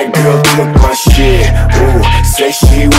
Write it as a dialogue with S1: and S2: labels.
S1: That girl took my shit, ooh, say she